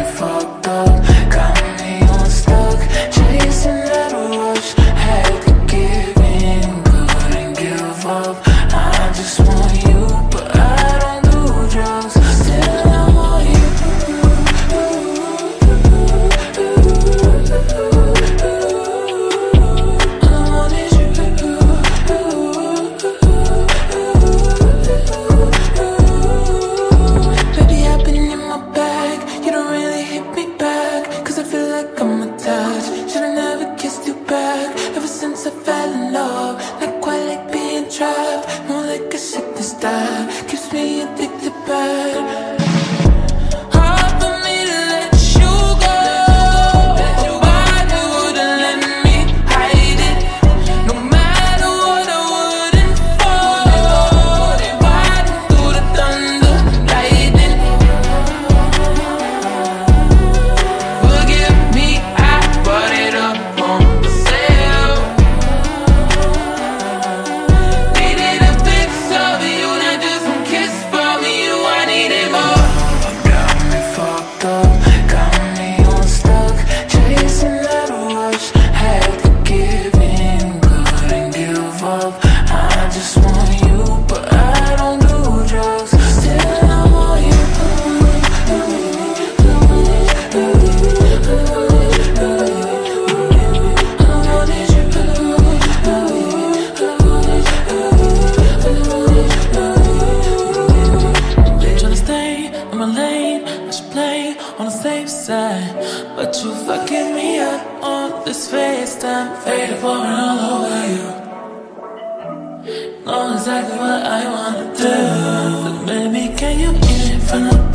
me fucked up, got me unstuck, chasing that rush. Had to give in, couldn't give up. I just want you, but I don't do drugs. Still I want you. Baby, I've been in my bag. You don't really hit me back, cause I feel like I'm attached. Should've never kissed you back. Ever since I fell in love, not quite like being trapped, more like a sickness that keeps me addicted bad. Hard for me to let you go, but why you wouldn't let me hide it? No matter what, I wouldn't fall. Riding through the thunder, lightning. Forgive me, I brought it up on myself. Needed a fix of you, not just one kiss from you. I needed more. Got me fucked up, got me unstuck, chasing that rush. Had to give in, couldn't give up. I just want you, but I don't do drugs. Still I want you. Tryna stay in my lane, I should play on the safe side, but you fucking me up on this FaceTime. Faded pouring all over you. Know exactly what I wanna do. So baby, can you in front of